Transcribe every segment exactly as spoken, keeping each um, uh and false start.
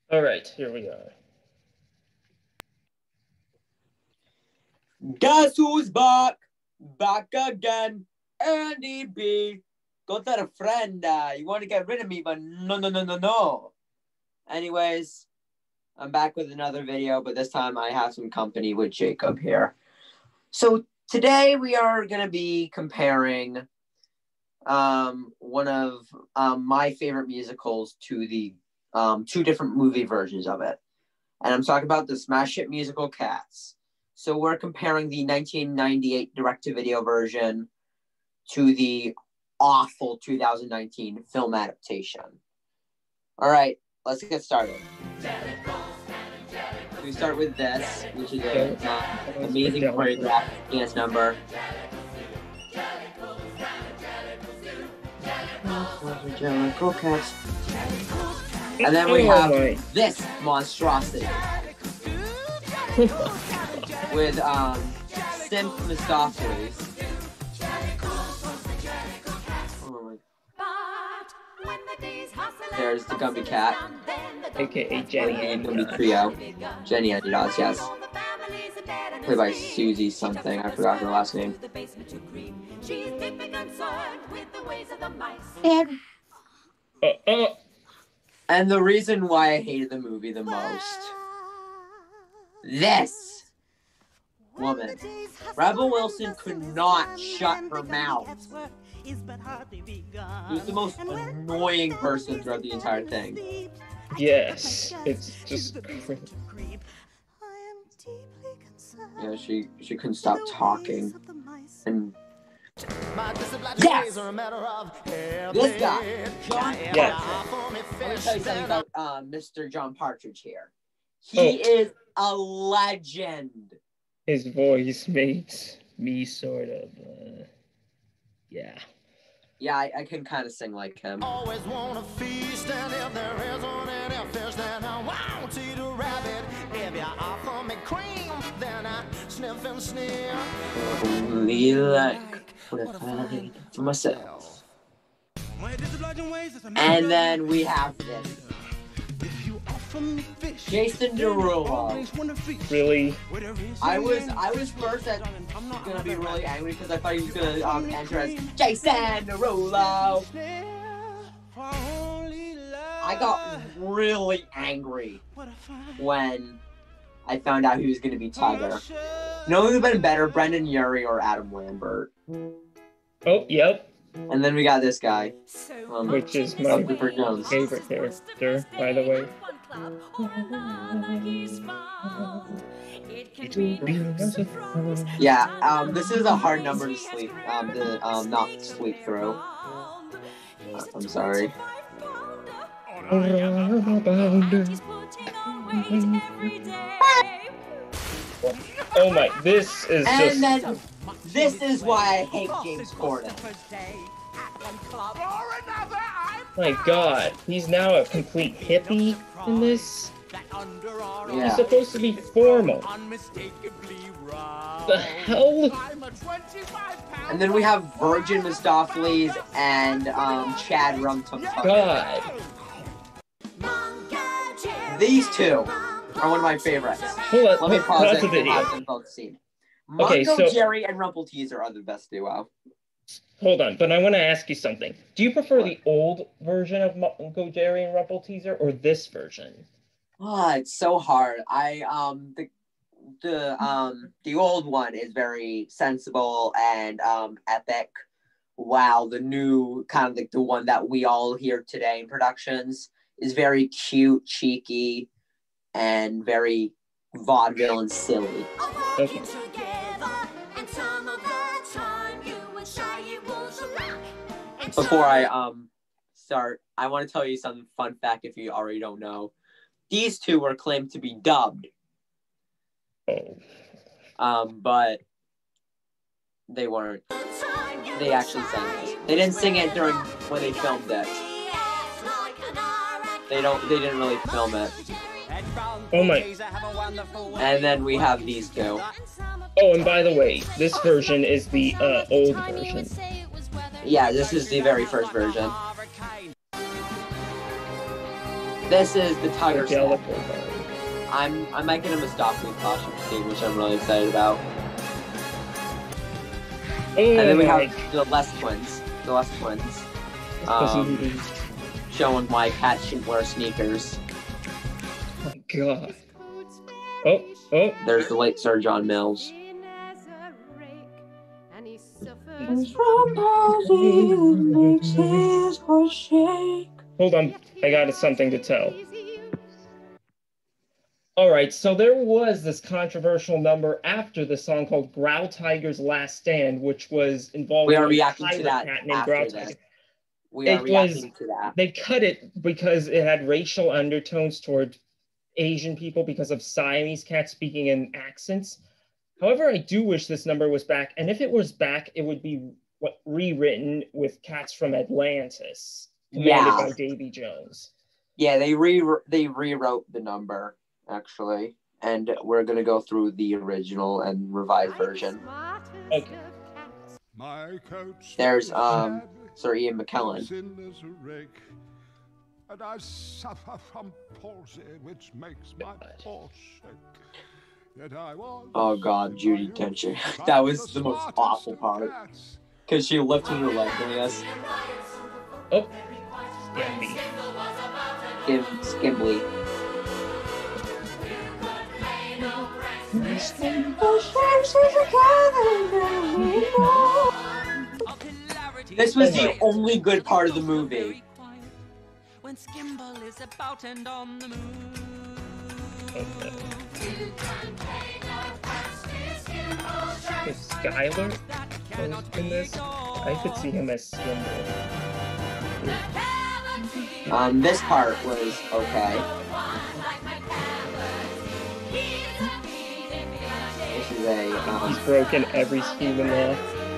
All right, here we are. Guess who's back? Back again. Andy B. Go tell a friend uh, you want to get rid of me, but no, no, no, no, no. Anyways, I'm back with another video, but this time I have some company with Jaykob here. So today we are going to be comparing um, one of um, my favorite musicals to the um, two different movie versions of it. And I'm talking about the smash hit musical Cats. So we're comparing the nineteen ninety-eight direct-to-video version to the awful two thousand nineteen film adaptation. All right, let's get started. We start with this, which is an uh, amazing choreographed dance number. And then we have this monstrosity with um, Simp Mistopheles. Oh my. There's the Gumby Cat, aka Jenny and Gumby Trio. Jenny and Dodds, yes. Played by Susie something. I forgot her last name. And, uh, uh. and the reason why I hated the movie the most. This woman. Rebel Wilson could not shut her mouth. She was the most annoying person throughout the entire thing. Yes, it's just. Yeah, she she couldn't stop talking. And yes, this guy, John Yes. Partridge. I'm gonna tell you something about uh, Mister John Partridge here. He Oh. is a legend. His voice makes me sort of, uh, yeah. Yeah, I, I can kind of sing like him. Always want a feast, and if there isn't any fish, then I won't eat a rabbit. If you offer me cream, then I sniff and sneer. Only like what if I did for myself. And then we have this. Jason Derulo. Really? I was I was first at, gonna be really angry because I thought he was gonna um, enter as Jason Derulo. I got really angry when I found out he was gonna be Tugger. No one would have been better, Brendan Urie or Adam Lambert. Oh, yep. And then we got this guy, um, Which is my Clifford Jones. favorite character, by the way. Yeah, um, this is a hard number to sleep, um, to um, not sleep through. Uh, I'm sorry. Oh my, this is And just... then, this is why I hate James Corden. My god, he's now a complete hippie in this? Yeah. He's supposed to be formal. The hell? And then we have Virgin Mistopheles and um, Chad Rum Tum Tum. God. These two are one of my favorites. Hold on, Let me pause pause the it video. and have them both seen. Mongo, Okay, so- Jerry, and Rumple Teaser are the best duo. Hold on, but I want to ask you something. Do you prefer the old version of Go Jerry and Rumple Teaser or this version? Oh, it's so hard. I um the the um the old one is very sensible and um epic. Wow, the new kind of like the one that we all hear today in productions is very cute, cheeky, and very vaudeville and silly. Okay. Before I um start, I want to tell you some fun fact if you already don't know. These two were claimed to be dubbed. Oh. Um, but they weren't. They actually sang it. They didn't sing it during when they filmed it. They don't they didn't really film it. Oh my. And then we have these two. Oh, and by the way, this version is the uh, old version. Yeah, this is the very first version. This is the Tiger Okay, I'll set. look for it. I'm I might get him a stocking costume soon, which I'm really excited about. Oh, And then we my have the Les twins. The Les twins. Um, um, showing why cats shouldn't wear sneakers. oh my god. Oh, oh. There's the late Sir John Mills. Hold on, I got something to tell. Alright, so there was this controversial number after the song called Growl Tiger's Last Stand, which was involved We are with a reacting to pirate that cat named after Growl this. Tiger. We are It reacting was- to that. They cut it because it had racial undertones toward Asian people because of Siamese cats speaking in accents. However, I do wish this number was back, and if it was back, it would be what rewritten with cats from Atlantis, commanded Yeah. by Davy Jones. Yeah, they re they rewrote the number actually, and we're gonna go through the original and revised version. Okay. My coach There's um Sir Ian McKellen. And I suffer from palsy, which makes my pulse shake. Yet I was Oh God, Judy Dench. That was the most awful part. Because she lifted her leg like this. Oh, Scamby. Skim, Skimbly. This was the only good part of the movie. When Skimble is about and on the move. Okay. Is Skylar closed in this? I could see him as Skimble. Um, this part was okay. This is a He's um, broken every scheme in law.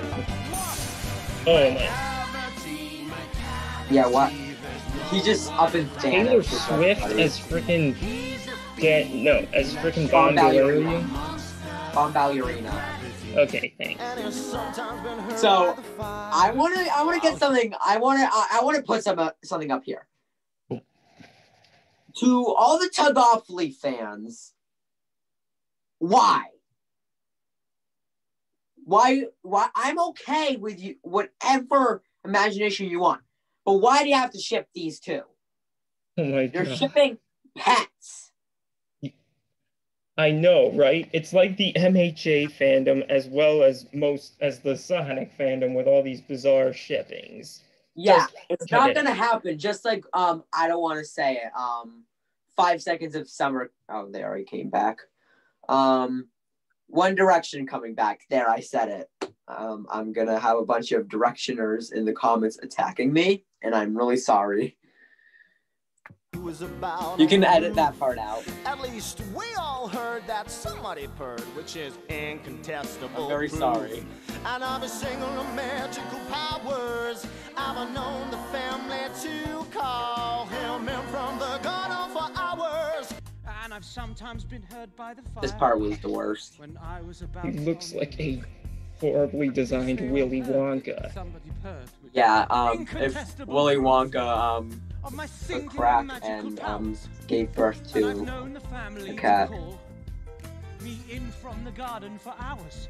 Oh my. yeah. What? He just up and down. Taylor Swift as freaking Dan, no, as freaking Bon Bondalarian. Bomb Ballerina. Okay, thanks. So I want to I want to get something I want to I, I want to put some uh, something up here. To all the Tug Awfully fans, why? Why why I'm okay with you whatever imagination you want. But why do you have to ship these two? Oh my You're god. shipping pets. I know, right? It's like the M H A fandom as well as most as the Sonic fandom with all these bizarre shippings. Yeah, Just it's cut not it. gonna happen. Just like um, I don't want to say it. Um, Five Seconds of Summer. Oh, they already came back. Um, One Direction coming back. There, I said it. Um, I'm gonna have a bunch of Directioners in the comments attacking me, and I'm really sorry. You can edit that part out. At least we all heard that somebody purred, which is incontestable. I'm very proof. sorry. And I've a single of magical powers. I've known the family to call him in from the garden for hours. And I've sometimes been heard by the fire. This part was the worst. When I was about He looks like a horribly designed Willy Wonka. Somebody purred, which Yeah. Um, if Willy Wonka um of my took singular crack magical and um powers. gave birth And I've to known the family a cat. to call me in from the garden for hours.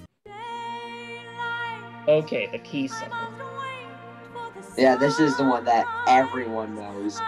Okay, the key song. Yeah, this is the one that everyone knows.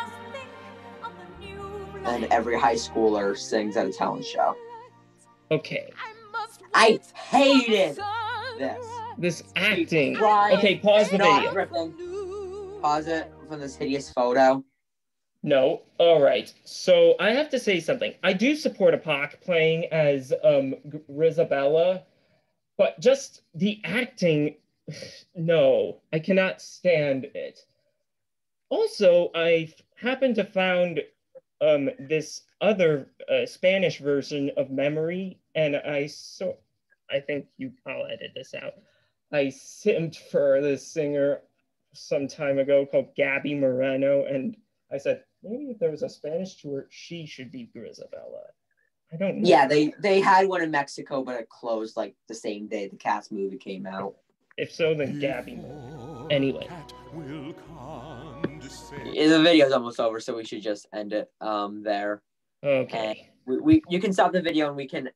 And every high schooler sings at a talent show. Okay, I hated this. this acting. Crying, Okay, pause the not video. ripping. Pause it from this hideous photo. No. All right. So I have to say something. I do support a Pac playing as um Grisabella, but just the acting, no, I cannot stand it. Also, I happened to found um this other uh, Spanish version of Memory, and I so I think you I'll edit this out. I simped for this singer some time ago called Gabby Moreno, and I said maybe if there was a Spanish tour, she should be Grisabella. I don't know. Yeah, they they had one in Mexico, but it closed like the same day the Cats movie came out. If so, then Gabby Moreno. Anyway. Cat will conjure The video's almost over, so we should just end it um there. Okay. And we, we you can stop the video and we can